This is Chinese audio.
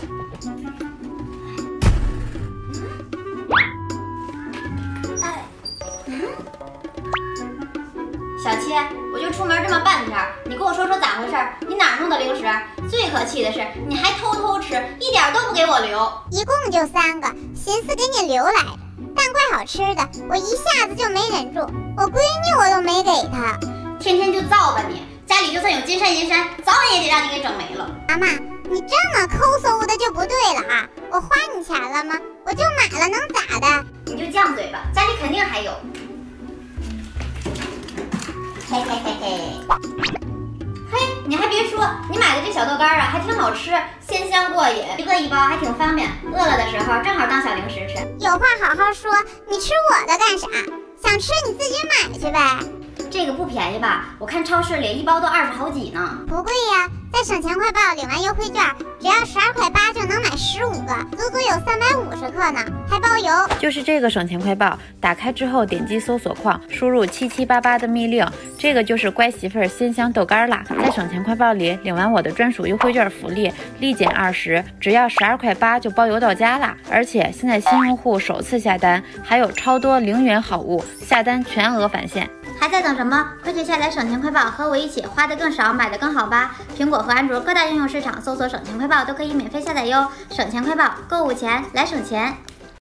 小七，我就出门这么半天，你跟我说说咋回事？你哪弄的零食？最可气的是，你还偷偷吃，一点都不给我留。 一共就3个，寻思给你留来着，但怪好吃的，我一下子就没忍住，我闺女我都没给她。 天天就造吧你，家里就算有金山银山，早晚也得让你给整没了。 妈妈，你这么抠搜的就不对了啊！我花你钱了吗？我就买了，能咋的？ 你就犟嘴吧，家里肯定还有。嘿嘿嘿嘿，嘿，你还别说，你买的这小豆干啊，还挺好吃，鲜香过瘾，一个1包还挺方便，饿了的时候正好当小零食吃。 有话好好说，你吃我的干啥？想吃你自己买去呗。 这个不便宜吧？我看超市里1包都20好几呢。 不贵呀，在省钱快报领完优惠券，只要12块8就能买15个，足足有350克呢，还包邮。 就是这个省钱快报，打开之后点击搜索框，输入7788的密令，这个就是乖媳妇儿鲜香豆干啦。在省钱快报里领完我的专属优惠券福利，立减20，只要12块8就包邮到家啦。而且现在新用户首次下单还有超多0元好物，下单全额返现。 还在等什么？快去下载省钱快报，和我一起花得更少，买得更好吧！苹果和安卓各大应用市场搜索省钱快报都可以免费下载哟。省钱快报，购物前来省钱。